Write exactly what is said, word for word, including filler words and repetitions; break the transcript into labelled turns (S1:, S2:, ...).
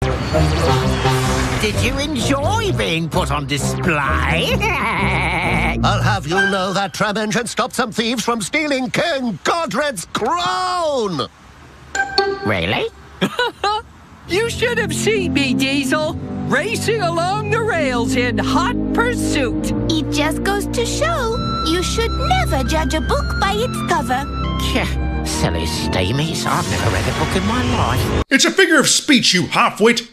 S1: Did you enjoy being put on display?
S2: I'll have you know that Tremension stopped some thieves from stealing King Godred's crown!
S1: Really?
S3: You should have seen me, Diesel, racing along the rails in hot pursuit.
S4: It just goes to show you should never judge a book by its cover.
S1: Silly steamies. I've never read a book in my life.
S5: It's a figure of speech, you half-wit.